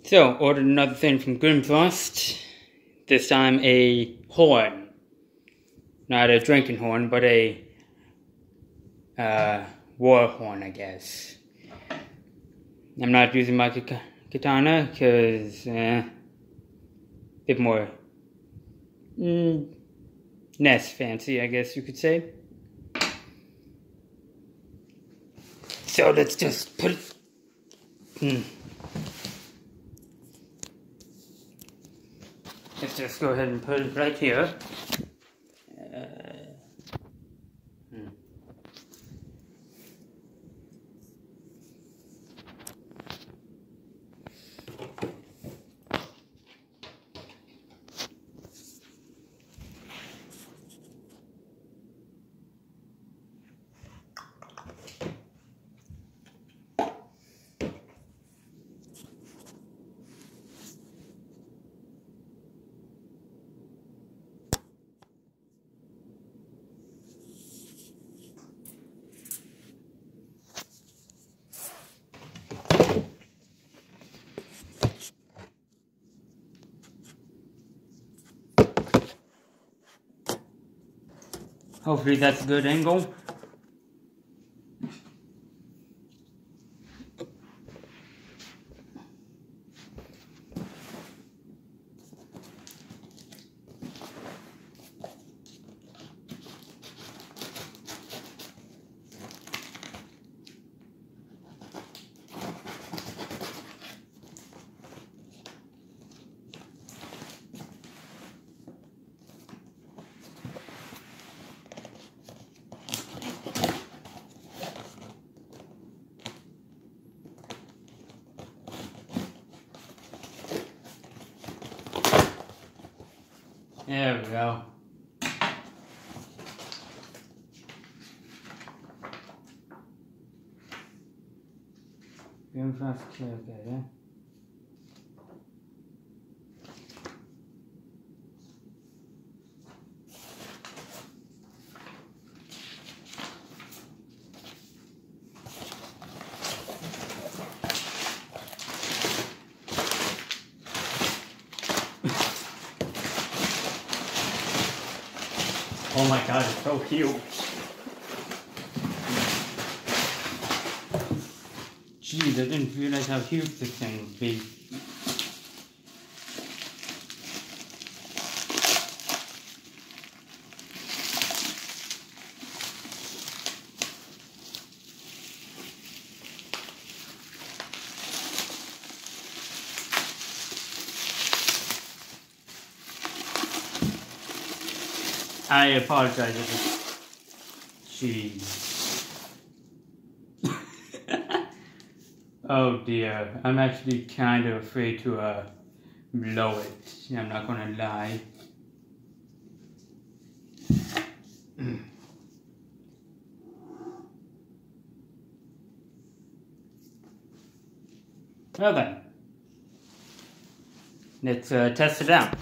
So, ordered another thing from Grimfrost. This time a horn. Not a drinking horn, but a war horn, I guess. I'm not using my katana because a bit more less fancy, I guess you could say. So let's just put it. Let's just go ahead and put it right here. Hopefully that's a good angle. There we go. Grimfrost tailgate, yeah? Oh my god, it's so huge. Jeez, I didn't realize how huge this thing would be. I apologize if it's... Jeez. Oh dear, I'm actually kind of afraid to blow it. I'm not gonna lie. Well then, let's test it out.